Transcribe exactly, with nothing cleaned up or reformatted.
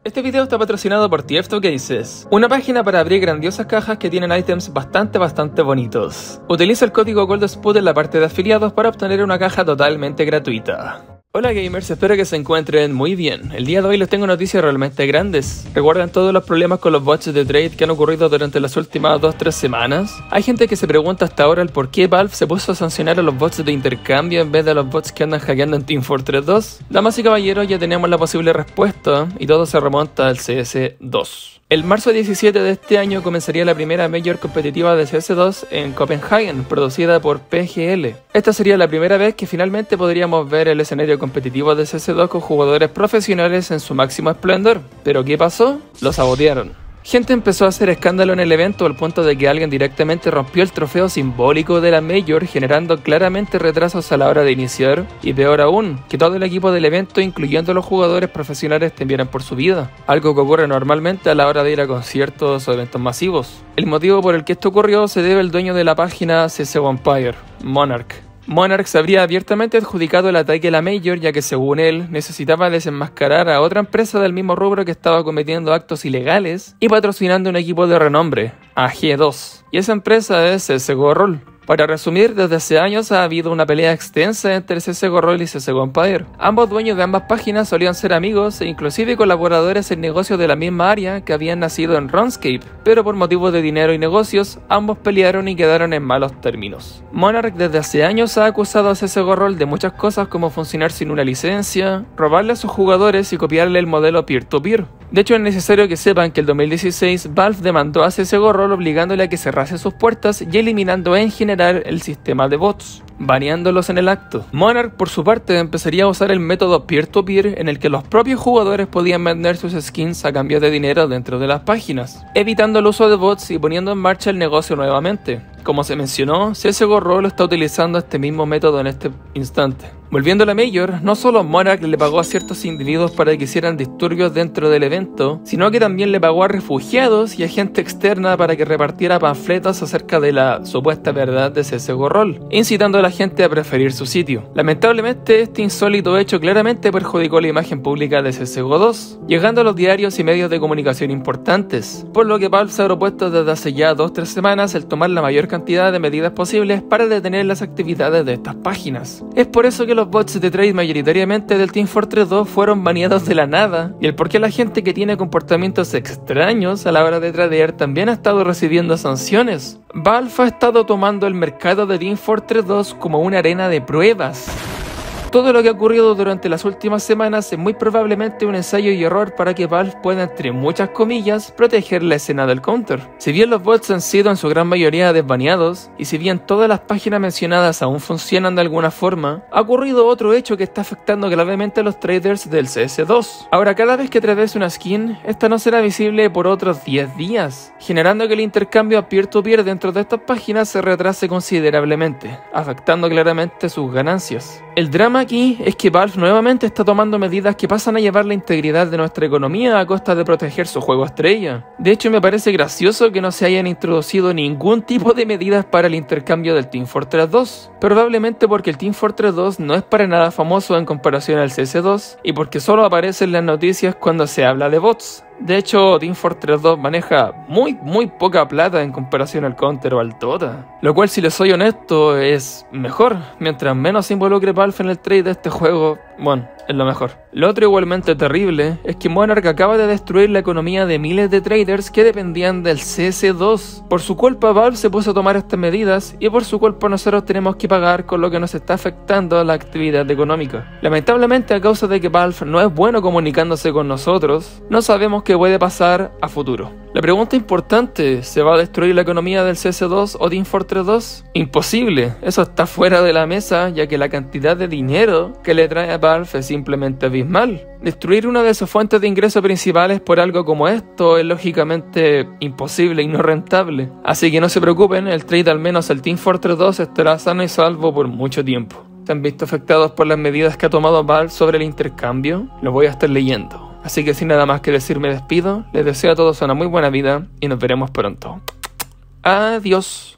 Este video está patrocinado por Tiefto Cases, una página para abrir grandiosas cajas que tienen ítems bastante bastante bonitos. Utiliza el código GOLDSPUT en la parte de afiliados para obtener una caja totalmente gratuita. Hola gamers, espero que se encuentren muy bien. El día de hoy les tengo noticias realmente grandes. ¿Recuerdan todos los problemas con los bots de trade que han ocurrido durante las últimas dos tres semanas? Hay gente que se pregunta hasta ahora el por qué Valve se puso a sancionar a los bots de intercambio en vez de a los bots que andan hackeando en Team Fortress dos. Damas y caballeros, ya tenemos la posible respuesta y todo se remonta al C S dos. El marzo diecisiete de este año comenzaría la primera Major competitiva de C S dos en Copenhagen, producida por P G L. Esta sería la primera vez que finalmente podríamos ver el escenario competitivo de C S dos con jugadores profesionales en su máximo esplendor. ¿Pero qué pasó? Lo sabotearon. Gente empezó a hacer escándalo en el evento al punto de que alguien directamente rompió el trofeo simbólico de la Major, generando claramente retrasos a la hora de iniciar, y peor aún, que todo el equipo del evento, incluyendo los jugadores profesionales, temieran por su vida, algo que ocurre normalmente a la hora de ir a conciertos o eventos masivos. El motivo por el que esto ocurrió se debe al dueño de la página C S Vampire, Monarch. Monarch se habría abiertamente adjudicado el ataque a la Major, ya que según él necesitaba desenmascarar a otra empresa del mismo rubro que estaba cometiendo actos ilegales y patrocinando un equipo de renombre, A G dos, y esa empresa es C S G O Roll. Para resumir, desde hace años ha habido una pelea extensa entre C S G O Roll y C S G O Empire. Ambos dueños de ambas páginas solían ser amigos e inclusive colaboradores en negocios de la misma área que habían nacido en RuneScape, pero por motivos de dinero y negocios, ambos pelearon y quedaron en malos términos. Monarch desde hace años ha acusado a C S G O Roll de muchas cosas como funcionar sin una licencia, robarle a sus jugadores y copiarle el modelo peer-to-peer. De hecho, es necesario que sepan que en el dos mil dieciséis Valve demandó a C S G O Roll obligándole a que cerrase sus puertas y eliminando en general el sistema de bots, baneándolos en el acto. Monarch, por su parte, empezaría a usar el método peer-to-peer en el que los propios jugadores podían vender sus skins a cambio de dinero dentro de las páginas, evitando el uso de bots y poniendo en marcha el negocio nuevamente. Como se mencionó, C S G O Roll está utilizando este mismo método en este instante. Volviendo a la Major, no solo Monarch le pagó a ciertos individuos para que hicieran disturbios dentro del evento, sino que también le pagó a refugiados y a gente externa para que repartiera panfletos acerca de la supuesta verdad de C S G O Roll, incitando a la gente a preferir su sitio. Lamentablemente, este insólito hecho claramente perjudicó la imagen pública de C S G O dos, llegando a los diarios y medios de comunicación importantes, por lo que Valve se ha propuesto desde hace ya dos tres semanas el tomar la mayor cantidad de medidas posibles para detener las actividades de estas páginas. Es por eso que los bots de trade mayoritariamente del Team Fortress dos fueron baneados de la nada, y el por qué la gente que tiene comportamientos extraños a la hora de tradear también ha estado recibiendo sanciones. Valve ha estado tomando el mercado de Team Fortress dos como una arena de pruebas. Todo lo que ha ocurrido durante las últimas semanas es muy probablemente un ensayo y error para que Valve pueda, entre muchas comillas, proteger la escena del counter. Si bien los bots han sido en su gran mayoría desbaneados, y si bien todas las páginas mencionadas aún funcionan de alguna forma, ha ocurrido otro hecho que está afectando gravemente a los traders del C S dos. Ahora, cada vez que tradees una skin, esta no será visible por otros diez días, generando que el intercambio a peer-to-peer dentro de estas páginas se retrase considerablemente, afectando claramente sus ganancias. El drama aquí es que Valve nuevamente está tomando medidas que pasan a llevar la integridad de nuestra economía a costa de proteger su juego estrella. De hecho, me parece gracioso que no se hayan introducido ningún tipo de medidas para el intercambio del Team Fortress dos, probablemente porque el Team Fortress dos no es para nada famoso en comparación al C S dos y porque solo aparece en las noticias cuando se habla de bots. De hecho, Team Fortress dos maneja muy muy poca plata en comparación al Counter o al Dota, lo cual, si les soy honesto, es mejor. Mientras menos se involucre Valve en el trade de este juego, bueno, es lo mejor. Lo otro igualmente terrible es que Monarch acaba de destruir la economía de miles de traders que dependían del C S dos. Por su culpa Valve se puso a tomar estas medidas y por su culpa nosotros tenemos que pagar con lo que nos está afectando la actividad económica. Lamentablemente, a causa de que Valve no es bueno comunicándose con nosotros, no sabemos qué puede pasar a futuro. La pregunta importante, ¿se va a destruir la economía del C S dos o Team Fortress dos? Imposible, eso está fuera de la mesa, ya que la cantidad de dinero que le trae a Valve es simplemente abismal. Destruir una de sus fuentes de ingresos principales por algo como esto es lógicamente imposible y no rentable. Así que no se preocupen, el trade, al menos el Team Fortress dos, estará sano y salvo por mucho tiempo. ¿Se han visto afectados por las medidas que ha tomado Valve sobre el intercambio? Lo voy a estar leyendo. Así que sin nada más que decir, me despido. Les deseo a todos una muy buena vida y nos veremos pronto. Adiós.